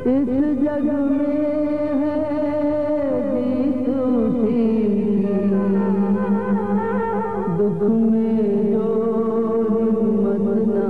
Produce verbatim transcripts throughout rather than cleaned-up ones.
इस जग में है जीत उसी दुख में जो हिम्मत ना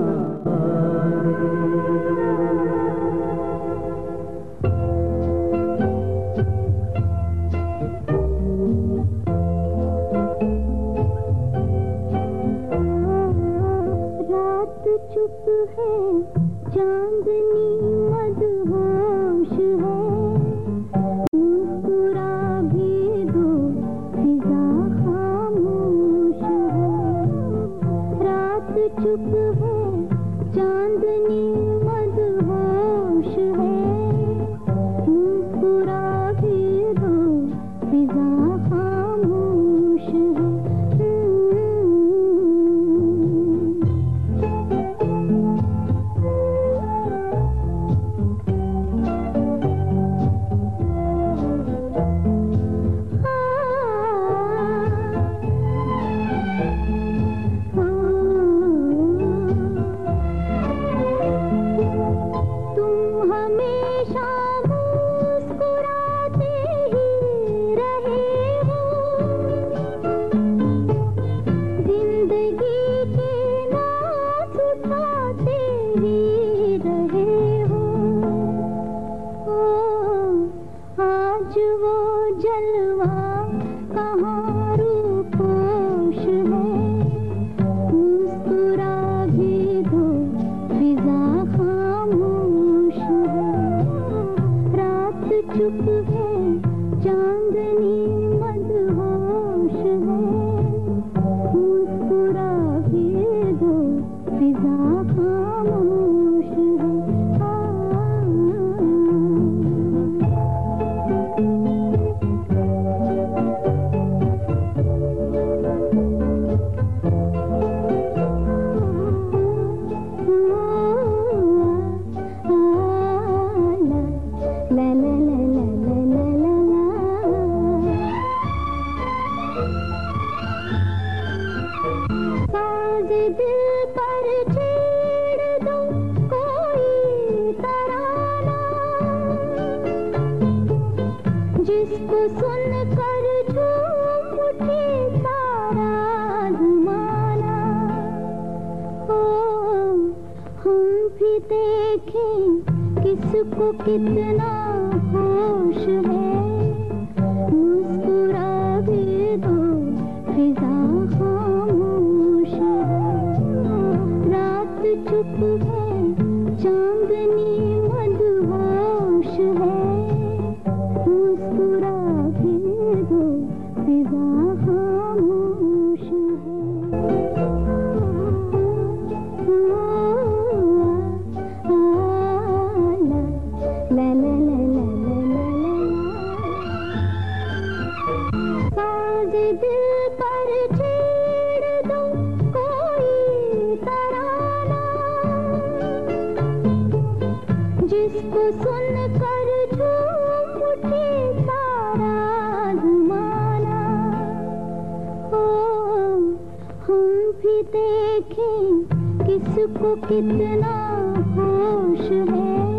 रात चुप है चांदनी मदहोश है मुस्कुरा भी दो फिजा खामोश है रात चुप है चांदनी मदहोश है मुस्कुरा भी दो फिजा खामोश है आज वो जलवा कहाँ रूपोश है मुस्कुरा भी दो फिजा खामोश है रात चुप है चांदनी मदहोश है मुस्कुरा भी दो फिजा खामोश है दिल पर छेड़ दो कोई तराना जिसको सुन कर झूम उठे सारा ज़माना ओ हम भी देखें किसको कितना होश है मुस्कुरा भी दो फिजा खामोश रात चुप है चांदनी मदहोश है मुस्कुरा भी दो फिजा खामोश है दिल पर छेड़ दो कोई तराना जिसको सुन कर झूम उठे सारा ज़माना ओ हम भी देखें किसको कितना होश है